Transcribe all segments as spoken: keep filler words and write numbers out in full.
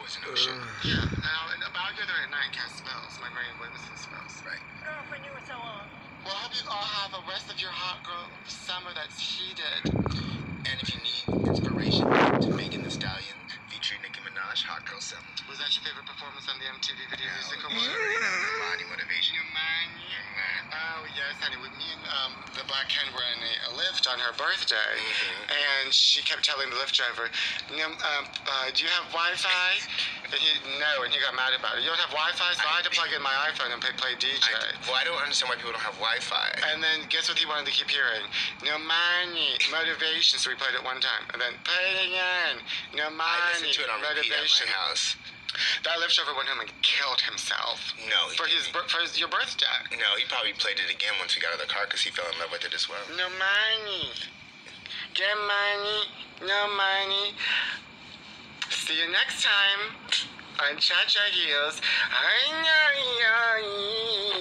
was an ocean. Uh, yeah. Now, and about the other at night cast spells. My brain witnesses spells. Right. Girlfriend, you were so on. Well, I hope you all have a rest of your hot girl summer that's heated. And if you need inspiration to Megan Thee Stallion featuring Nicki Minaj, Hot Girl Summer. Was that your favorite performance on the M T V Video Yeah, Music was- Awards? Body motivation. Your mind. Oh, yes, honey. With me and um, the black hen were in a, a lift on her birthday, Mm-hmm. and she kept telling the lift driver, no, um, uh, do you have Wi-Fi? And he, no, and he got mad about it. You don't have Wi-Fi? So I, I had to plug in my iPhone and play, play D J. I, well, I don't understand why people don't have Wi-Fi. And then guess what he wanted to keep hearing? No money, motivation. So we played it one time. And then play it again. No money, I listened to it on repeat at motivation. my house. That lift driver went home and killed himself. No, he For his didn't. bir- for his, your birthday. No, he probably played it again once we got out of the car because he fell in love with it as well. No money. Get money. No money. See you next time on ChaChaHeels. I know you.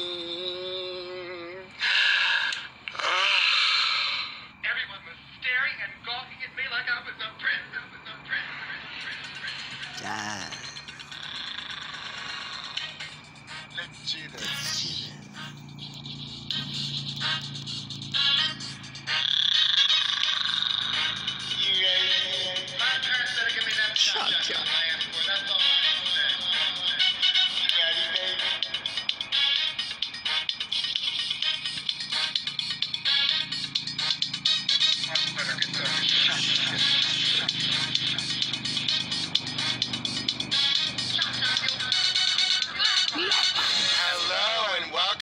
Everyone was staring and gawking at me like I was a princess, a princess. Yeah. Let's do this.